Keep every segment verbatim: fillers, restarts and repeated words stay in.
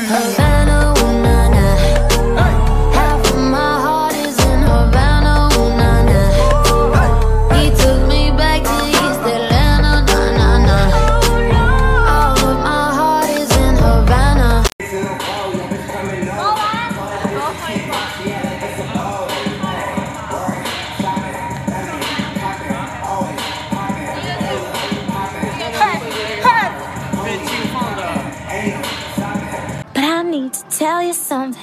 Havana, ooh, nah, nah. Half of my heart is in Havana, ooh, nah, nah. He took me back to East Atlanta, nah, nah, nah. All of my heart is in Havana. But I need to tell you something.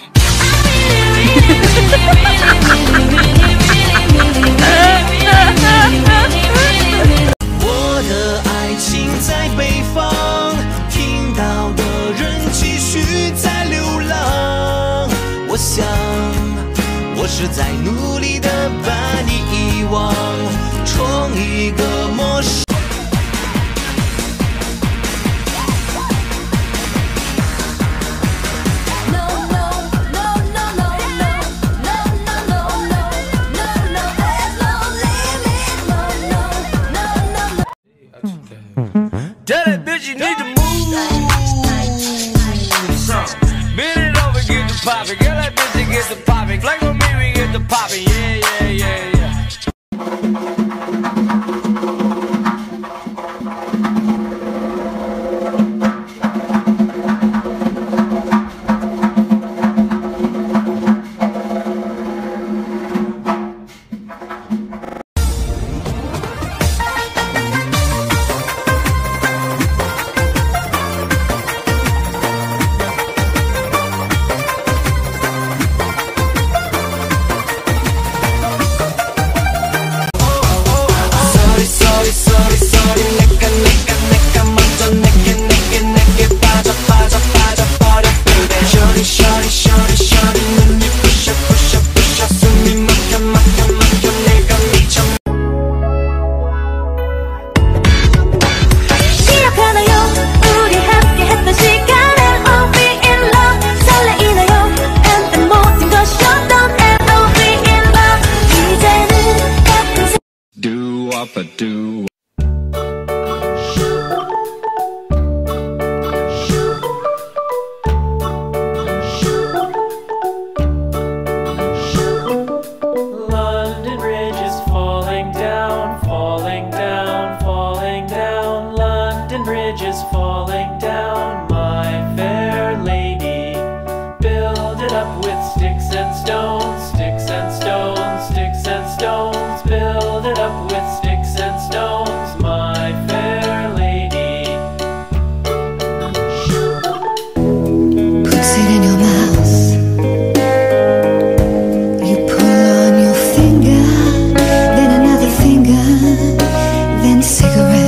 Tell that bitch you need to move. Bend it over, get the poppin'. Girl, that bitch to get the poppin'. Flex with me, we get the poppin'. Yeah, yeah, yeah, yeah. Do. London Bridge is falling down, falling down, falling down. London Bridge is falling down, my fair lady. Build it up with sticks and stones, sticks and stones, sticks and stones. Build it up with sticks and stones, my fair lady. Puts it in your mouth. You pull on your finger, then another finger, then cigarette.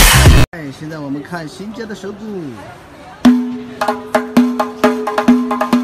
现在我们看新接的手鼓。